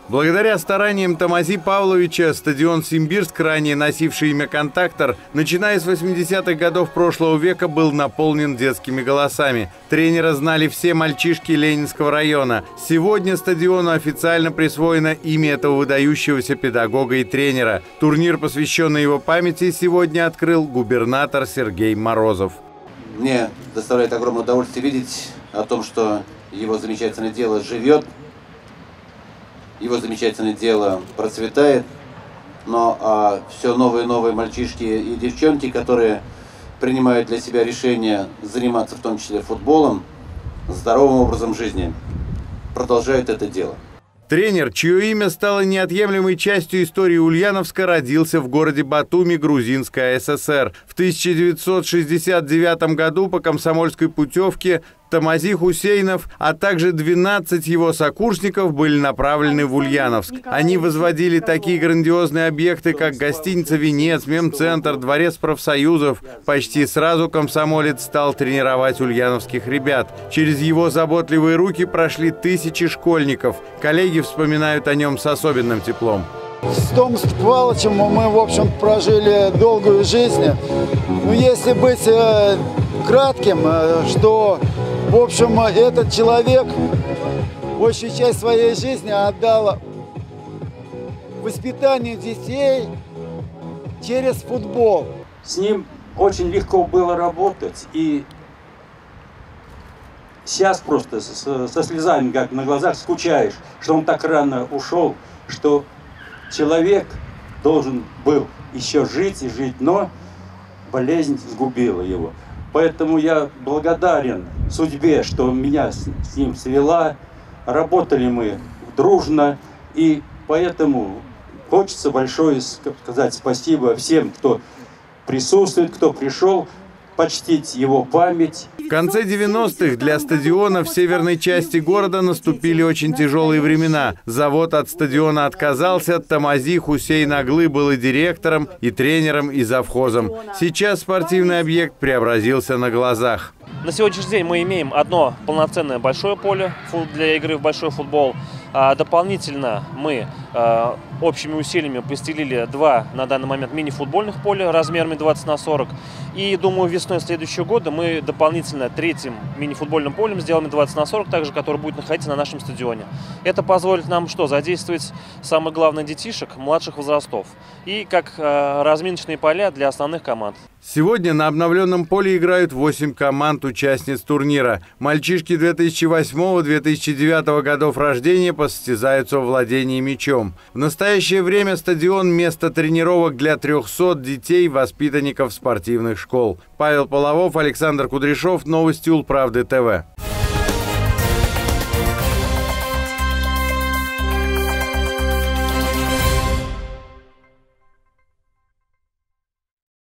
Благодаря стараниям Томази Павловича стадион Симбирск, ранее носивший имя «Контактор», начиная с 80-х годов прошлого века был наполнен детскими голосами. Тренера знали все мальчишки Ленинского района. Сегодня стадиону официально присвоено имя этого выдающегося педагога и тренера. Турнир, посвященный его памяти, сегодня открыл губернатор Сергей Морозов. Мне доставляет огромное удовольствие видеть о том, что его замечательное дело живет. Его замечательное дело процветает, но все новые и новые мальчишки и девчонки, которые принимают для себя решение заниматься в том числе футболом, здоровым образом жизни, продолжают это дело. Тренер, чье имя стало неотъемлемой частью истории Ульяновска, родился в городе Батуми, Грузинская ССР. В 1969 году по комсомольской путевке Томази Хусейнов, а также 12 его сокурсников были направлены в Ульяновск. Они возводили такие грандиозные объекты, как гостиница «Венец», мемцентр, дворец профсоюзов. Почти сразу комсомолец стал тренировать ульяновских ребят. Через его заботливые руки прошли тысячи школьников. Коллеги вспоминают о нем с особенным теплом. С Томским Павловичем мы, в общем, прожили долгую жизнь. Но если быть кратким, что, в общем, этот человек большую часть своей жизни отдал воспитанию детей через футбол. С ним очень легко было работать, и сейчас просто со слезами как на глазах скучаешь, что он так рано ушел, что человек должен был еще жить и жить, но болезнь сгубила его. Поэтому я благодарен судьбе, что меня с ним свела. Работали мы дружно, и поэтому хочется большое сказать спасибо всем, кто присутствует, кто пришел, почтить его память. В конце 90-х для стадиона в северной части города наступили очень тяжелые времена. Завод от стадиона отказался, Томази Хусейн Аглы был и директором, и тренером, и завхозом. Сейчас спортивный объект преобразился на глазах. На сегодняшний день мы имеем одно полноценное большое поле для игры в большой футбол. Дополнительно мы общими усилиями постелили два на данный момент мини-футбольных поля размерами 20 на 40. И думаю, весной следующего года мы дополнительно третьим мини-футбольным полем сделаем 20 на 40, также, который будет находиться на нашем стадионе. Это позволит нам что? Задействовать самое главное детишек младших возрастов. И как разминочные поля для основных команд. Сегодня на обновленном поле играют 8 команд-участниц турнира. Мальчишки 2008-2009 годов рождения состязаются в владении мячом. В настоящее время стадион – место тренировок для 300 детей, воспитанников спортивных школ. Павел Половов, Александр Кудряшов. Новости Улправды ТВ.